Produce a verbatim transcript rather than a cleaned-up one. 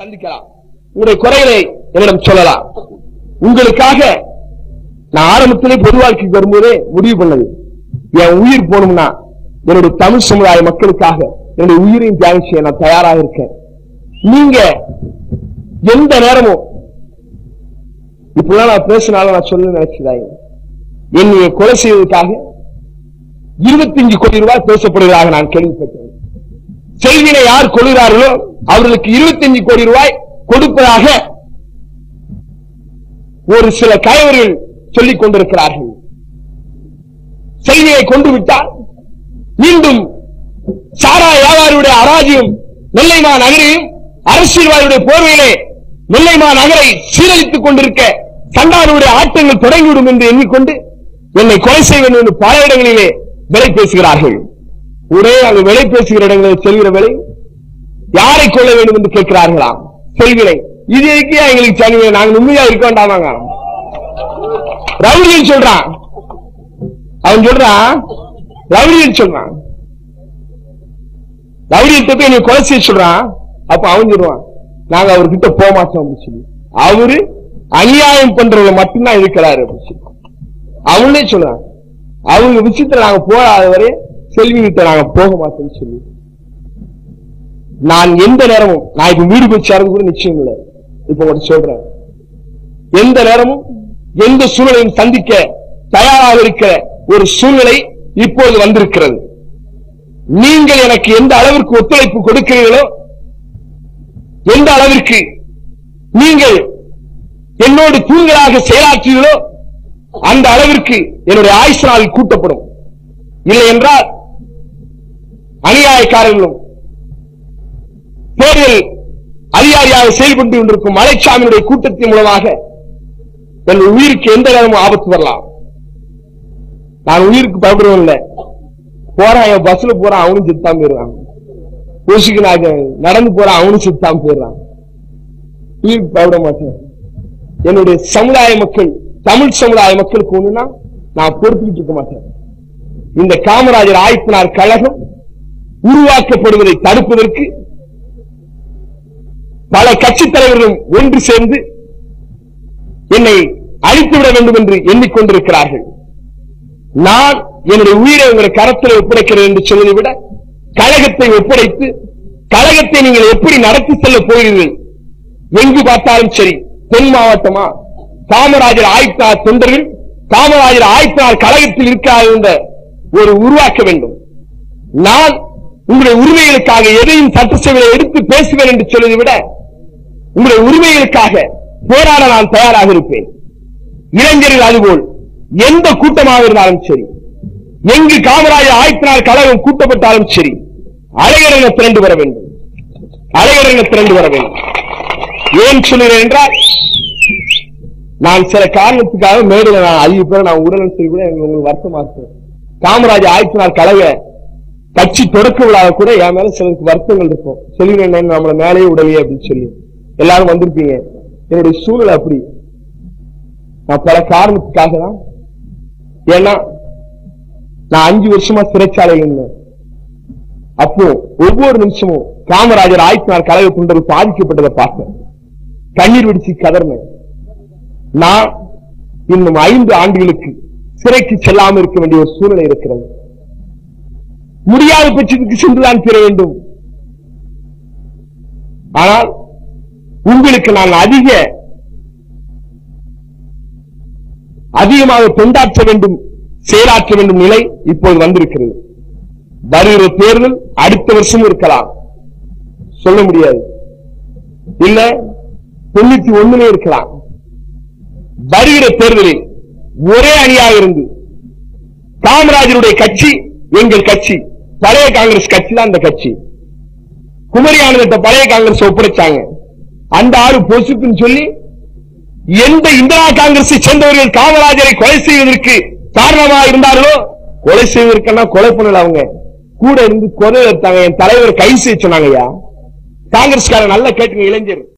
சந்திக்கலாம். உங்களுடைய குறைகளை என்னிடம் சொல்லலாம். உங்களுக்காக நான் ஆரம்பத்திலே பொது வாழ்க்கைக்கு வரும்போதே முடிவு பண்ணது, என் உயிர் போகணும்னா என்னுடைய தமிழ் சமுதாய மக்களுக்காக என்னுடைய உயிரையும் தியாகம் செய்ய நான் தயாராக இருக்கேன். நீங்க எந்த நேரமும் இப்பெல்லாம் நான் பேசினாலும் நான் சொல்ல நினைச்சதாய், என்னை கொலை செய்வதற்காக இருபத்தி அஞ்சு கோடி ரூபாய் பேசப்படுவதாக நான் கேள்விப்பட்டேன். செல்வினை யார் கொள்கிறார்களோ அவர்களுக்கு இருபத்தி அஞ்சு கோடி ரூபாய் கொடுப்பதாக ஒரு சில கயவர்கள் சொல்லிக் கொண்டிருக்கிறார்கள். செல்வியை கொண்டு விட்டால் மீண்டும் சாரா வியாபாரியுடைய அராஜியம் நெல்லை மாநகரையும் அரசியல்வாதியுடைய போர்வையிலே நெல்லை மாநகரை சீரழித்துக் கொண்டிருக்க சண்டாருடைய ஆட்டங்கள் தொடங்கிவிடும் என்று எண்ணிக்கொண்டு என்னை கொலை செய்ய வேண்டும் என்று பல இடங்களிலே விலை பேசுகிறார்கள். ஒரே அங்கு விலை பேசுகிற இடங்களில் செல்கிற விலை யாரை கொள்ள வேண்டும் என்று கேட்கிறார்களாம். செல்வினை இது இருக்கியா எங்களுக்கு செல்வினை, நாங்க உண்மையா இருக்க வேண்டாமாங்க. ரவுடியன் சொல்றான், அவன் சொல்றான் ரவுடியன் சொல்றான் ரவுடியத்தை போய் நீ கொலை செய்ய சொல்றான். அப்ப அவன் சொல்றான் நாங்க அவர்கிட்ட போக மாட்டோம் அப்படின்னு சொல்லி. அவரு அநியாயம் பண்றவங்க மட்டும்தான் இருக்கிறாரு அப்படின்னு சொல்லி அவங்களே சொல்றாங்க. அவங்க விஷயத்துல நாங்க போகாத வரை செல்வி கிட்ட நாங்க போக மாட்டோம்னு சொல்லி. நான் எந்த நேரமும் நான் இப்ப வீடு போய் சேர்ந்து கூட நிச்சயம் இல்லை. இப்ப உங்களுக்கு சொல்றேன், எந்த நேரமும் எந்த சூழ்நிலையும் சந்திக்க தயாராக இருக்கிற ஒரு சூழ்நிலை இப்போது வந்திருக்கிறது. நீங்கள் எனக்கு எந்த அளவிற்கு ஒத்துழைப்பு கொடுக்கிறீர்களோ, எந்த அளவிற்கு நீங்கள் என்னோடு தூண்களாக செயலாற்றுகிறீர்களோ அந்த அளவிற்கு என்னுடைய ஆயுசு நாள் கூட்டப்படும். இல்லை என்றால் அநியாயக்காரர்களும் தேர்தல் அதிகாரியாக செயல்பட்டு கொண்டிருக்கும் மலைச்சாமியுடைய கூட்டத்தின் மூலமாக என் உயிருக்கு எந்த நேரமும் ஆபத்து வரலாம். நான் உயிருக்கு பயப்படுவோம் இல்லை. போறான், என் பஸ்ல போறான், அவனும் செத்தாம போயிடுறான். கோஷிக்கு நான் நடந்து போறான், அவனும் செத்தாம போயிடுறான். உயிருக்கு பயப்பட மாட்டேன். என்னுடைய சமுதாய மக்கள், தமிழ் சமுதாய மக்களுக்கு ஒண்ணுன்னா நான் பொறுத்துக்கிட்டு இருக்க மாட்டேன். இந்த காமராஜர் ஆயத்தினார் கழகம் உருவாக்கப்படுவதை தடுப்பதற்கு பல கட்சி தலைவர்களும் ஒன்று சேர்ந்து என்னை அழித்துவிட வேண்டும் என்று எண்ணிக்கொண்டிருக்கிறார்கள். நான் என்னுடைய உயிரை உங்களுடைய கரத்தில் ஒப்படைக்கிறேன் என்று சொல்வதை விட கழகத்தை ஒப்படைத்து கழகத்தை நீங்கள் எப்படி நடத்தி செல்ல போகிறீர்கள், எங்கு பார்த்தாலும் சரி, தென் மாவட்டமா காமராஜர் ஆயத்தினார் தொண்டர்கள் காமராஜர் ஆயத்தினார் கழகத்தில் இருக்கிறார்கள் என்ற ஒரு உருவாக்க வேண்டும். நான் உங்களுடைய உரிமைகளுக்காக எதையும் சட்டசபையை எடுத்து பேசுவேன் என்று சொல்வதை விட உங்களுடைய உரிமைகளுக்காக போராட நான் தயாராக இருப்பேன். இளைஞர்கள் அதுபோல் எந்த கூட்டமாக இருந்தாலும் சரி, எங்கு காமராஜர் ஆயத்தினார் கழகம் கூட்டப்பட்டாலும் சரி, அலையரங்க திரண்டு வர வேண்டும். அலையரங்க திரண்டு வர வேண்டும். ஏன் சொல்லுகிறேன் என்றால், நான் சில காரணத்துக்காக மேடையில் நான் அதிக பேர் நான் உடல் சொல்லி கூட உங்களுக்கு வருத்தமா இருக்கேன். காமராஜர் ஆயத்தினார் கழக கட்சி தொடக்க விழாக கூட என் மேல சிலருக்கு வருத்தங்கள் இருக்கும். சொல்லுகிறேன் நம்மள மேலேயே உடலையே அப்படின்னு சொல்லி எல்லாரும் வந்திருப்பீங்க. என்னுடைய சூழல் அப்படி. நான் பல காரணத்துக்காக தான், ஏன்னா நான் அஞ்சு வருஷமா சிறைச்சாலையில் இருந்தேன். அப்போ ஒவ்வொரு நிமிஷமும் காமராஜர் ஆயத்தினார் கழக தொண்டர்கள் பாதிக்கப்பட்டதை பார்த்தேன், கண்ணீர் வெடிச்சு கதறினேன். நான் இன்னும் ஐந்து ஆண்டுகளுக்கு சிறைக்கு செல்லாமல் இருக்க வேண்டிய ஒரு சூழ்நிலை இருக்கிறது. முடியாத பட்சத்துக்கு சென்றுதான் பெற வேண்டும். ஆனால் உங்களுக்கு நான் அதிக அதிகமாக தொண்டாற்ற வேண்டும், செயலாற்ற வேண்டும் நிலை இப்போது வந்திருக்கிறது. வருகிற தேர்தல் அடுத்த வருஷமும் இருக்கலாம், சொல்ல முடியாது. இல்ல தொண்ணூத்தி ஒண்ணுல இருக்கலாம். வருகிற தேர்தலில் ஒரே அணியாக இருந்து காமராஜருடைய கட்சி எங்கள் கட்சி, பழைய காங்கிரஸ் கட்சி தான் அந்த கட்சி. குமரி ஆனந்தத்தை பழைய காங்கிரஸ் ஒப்படைச்சாங்க. அந்த ஆறு பொசுக்குன்னு சொல்லி எந்த இந்திரா காங்கிரஸை சேர்ந்தவர்கள் காமராஜரை கொலை செய்வதற்கு காரணமாக இருந்தார்களோ, கொலை செய்வதற்கென்னா கொலை பண்ணல, அவங்க கூட இருந்து கொலை எடுத்தாங்க. என் தலைவர் கைது செய்ய சொன்னாங்க. காங்கிரஸ்காரன் நல்லா கேட்டுங்க, இளைஞர்